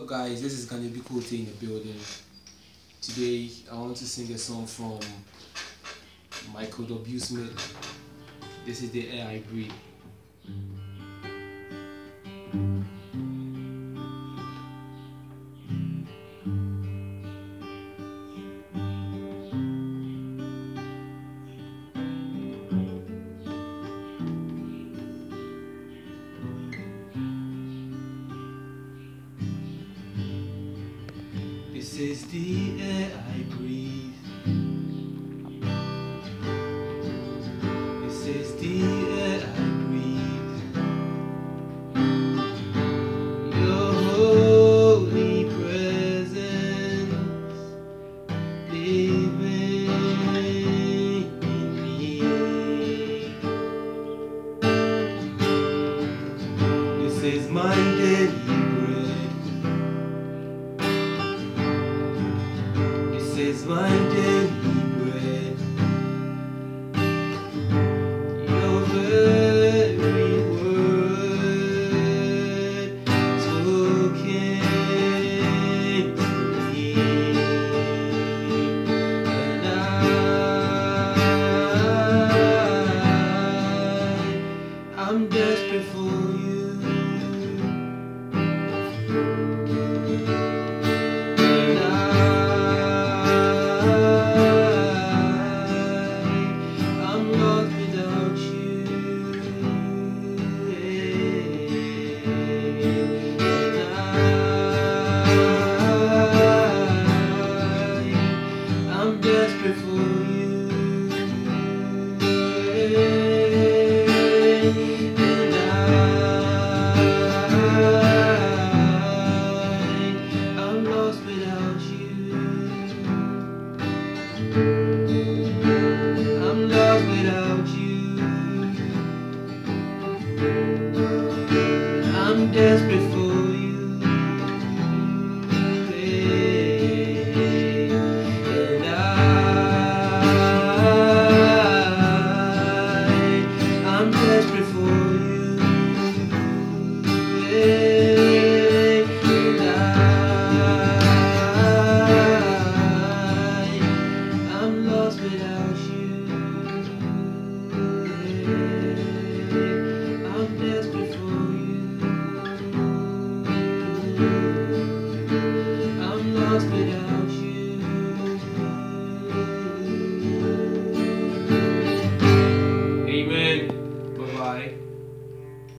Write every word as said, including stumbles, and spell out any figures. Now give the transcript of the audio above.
guys, this is gonna be cool in the building. Today I want to sing a song from Michael W. Smith. This is The Air I Breathe. This is the air I breathe. This is the air I breathe. Your holy presence living in me. This is my daily bread. This is my daily bread. Your very word spoken to me, and I, I'm desperate for you. I'm desperate for you, and I, I'm lost without you. I'm lost without you. I'm desperate for